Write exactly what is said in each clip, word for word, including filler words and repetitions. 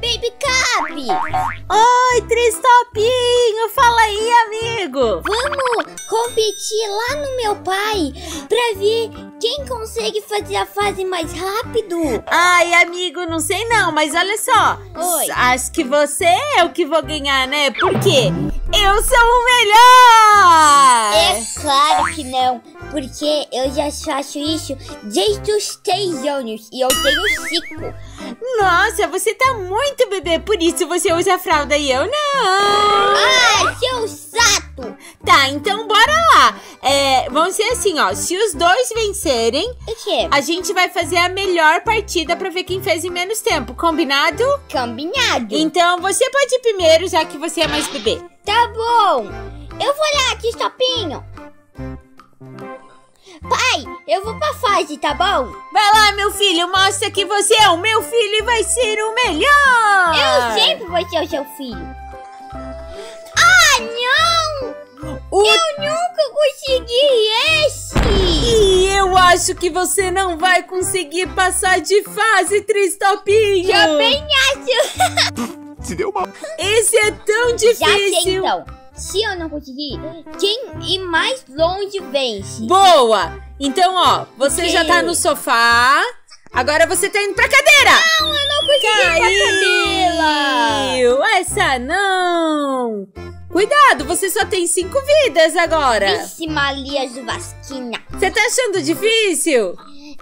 Baby Cup! Oi, Tristopinho! Fala aí, amigo! Vamos competir lá no meu pai pra ver quem consegue fazer a fase mais rápido. Ai, amigo, não sei não, mas olha só. Oi. Acho que você é o que vou ganhar, né? Por quê? Eu sou o melhor! É claro que não, porque eu já faço isso desde os três anos e eu tenho cinco. Nossa, você tá muito bebê, por isso você usa fralda e eu não! Ah, seu sato! Tá, então bora lá. É, vamos ser assim, ó. Se os dois vencerem, O quê? a gente vai fazer a melhor partida pra ver quem fez em menos tempo. Combinado? Combinado. Então você pode ir primeiro, já que você é mais bebê. Tá bom. Eu vou lá, Tristopinho. Pai, eu vou pra fase, tá bom? Vai lá, meu filho, mostra que você é o meu filho e vai ser o melhor! Eu sempre vou ser o seu filho. Ah, não! O... Eu nunca consegui esse! E eu acho que você não vai conseguir passar de fase, Tristopinho! Também acho! Se deu mal. Esse é tão Já sei, difícil! então. Se eu não conseguir, quem ir mais longe vence. Boa! Então, ó, você Ok. já tá no sofá. Agora você tá indo pra cadeira! Não, eu não consegui ir pra cadeira! Caiu! Essa não! Cuidado, você só tem cinco vidas agora. Vixe, Maria Vasquina. Você tá achando difícil?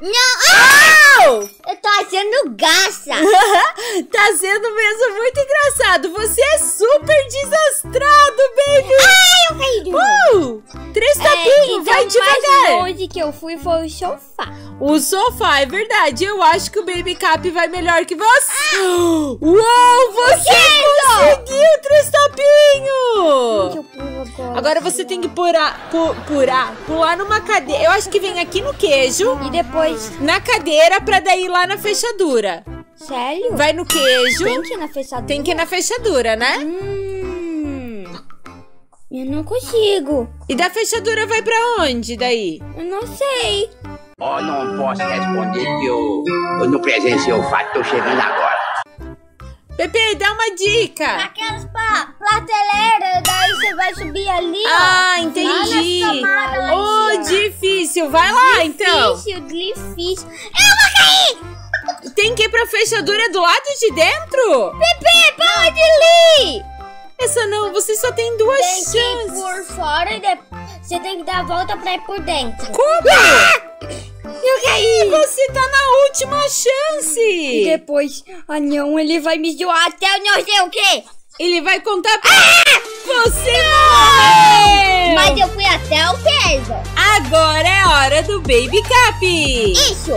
Não! Au! Eu tô achando graça. Tá sendo mesmo muito engraçado. Você é super desastrado, baby. Ai, eu caí de novo. Uh! Tristopinho, então, vai mais devagar. longe que eu fui foi o sofá. O sofá, é verdade. Eu acho que o Baby Cup vai melhor que você. Uou, você conseguiu, Tristopinho. Onde eu pulo agora? Agora você tem que pular, pu, pular, pular numa cadeira. Eu acho que vem aqui no queijo, E depois... na cadeira, pra daí ir lá na fechadura. Sério? Vai no queijo. Tem que ir na fechadura? Tem que ir na fechadura, né? Hum, eu não consigo. E da fechadura vai pra onde daí? Eu não sei. Ó, não posso responder que eu, eu não presenciei o fato, tô chegando agora. Pepe, dá uma dica. Aquelas pa prateleiras, daí você vai subir ali, ó. Ah, entendi. Lá na tomada, lá Oh, em cima. difícil. Vai lá, então. Difícil, difícil. Eu vou cair! Tem que ir pra fechadura do lado de dentro? Pepe, para de ler! Essa não, você só tem duas Tem que ir chances. por fora e depois você tem que dar a volta pra ir por dentro. Como? Eu caí! Você tá na última E chance. depois, ah não, ele vai me zoar até eu não sei o quê. Ele vai contar pra... Você morreu! Mas eu fui até o peso. Agora é hora do Baby Cup. Isso!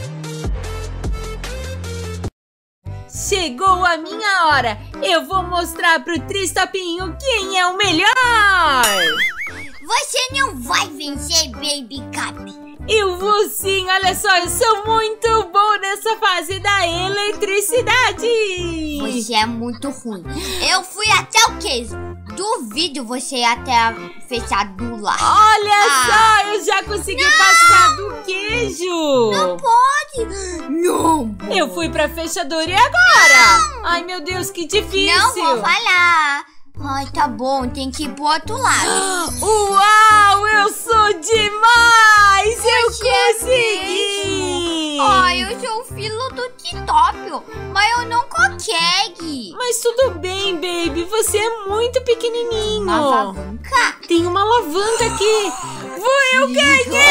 Chegou a minha hora. Eu vou mostrar pro Tristopinho quem é o melhor. Você não vai vencer, Baby Cup. Eu vou sim, olha só, eu sou muito bom nessa fase da eletricidade. Você é muito ruim. Eu fui até o queijo. Duvido você ir até a fechadura. Olha Ah. só, eu já consegui passar do queijo. Não pode. Não. Eu fui pra fechadura e agora? Ai, meu Deus, que difícil. Não vou falhar. Ai, tá bom, tem que ir pro outro lado. Uau, eu sou demais. Eu Você consegui. Ai, eu sou o filho do Titópio, mas eu não consegui. Mas tudo bem, baby, você é muito pequenininho. Uma alavanca? Tem uma alavanca aqui. Vou, eu ganhei.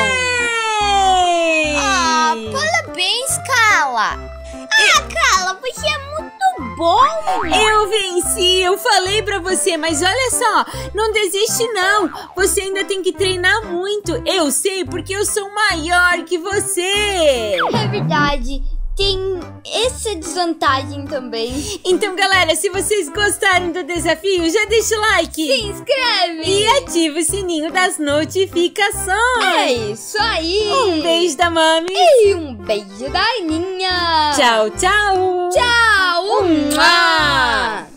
Ah, parabéns, Carla. Ah, Carla, você é muito bom. Eu venci, eu falei pra você, mas olha só, não desiste não, você ainda tem que treinar muito, eu sei porque eu sou maior que você. É verdade, tem essa desvantagem também. Então galera, se vocês gostaram do desafio, já deixa o like. Se inscreve. E ativa o sininho das notificações. É isso aí. Um beijo da Mami. E um beijo da Aninha. Tchau, tchau. Tchau. Mua.